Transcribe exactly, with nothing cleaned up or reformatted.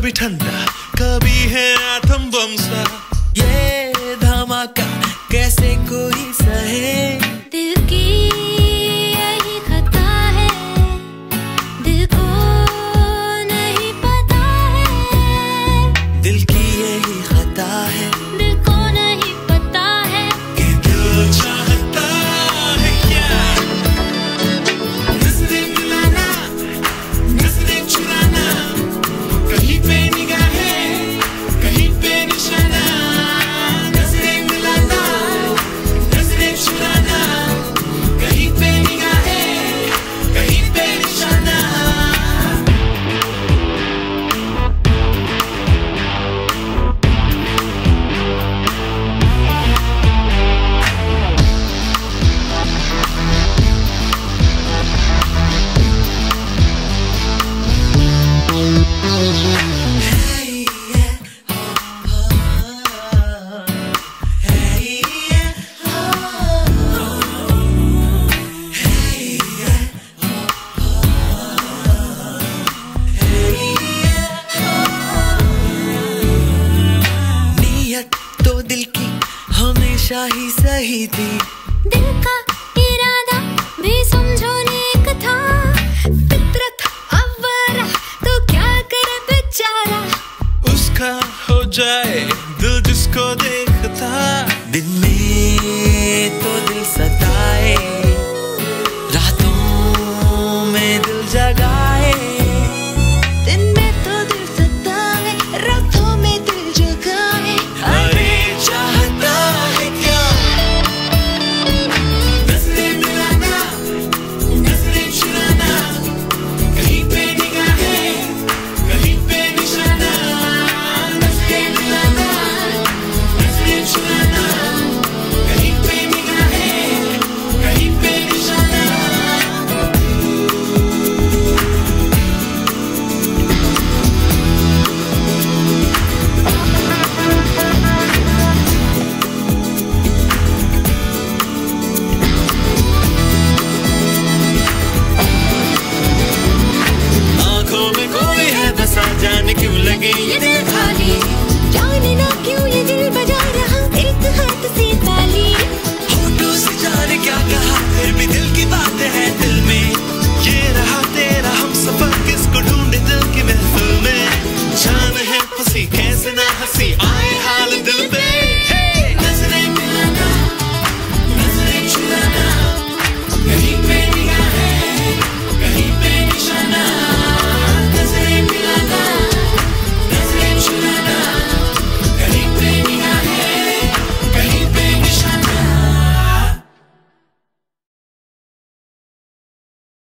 कभी ठंडा कभी है आतम बम सा। ये धमाका कैसे कोई सहे, दिल की यही खता है, दिल को नहीं पता है। दिल की यही खता है, दिल को नहीं पता है कि दिल चाहता है क्या। नजरें मिलाना, नजरें चुराना, कहीं पे निगाहें, कहीं पे निशाना। नजरें मिलाना, नजरें चुराना, कहीं पे निगाहें, कहीं पे निशाना। नीयत तो दिल की हमेशा ही सही थी, दिल का इरादा भी समझो नेक था। फितरत अव्वरा तो क्या करे बेचारा, उसका हो जाए दिल जिसको देखता। दिन में तो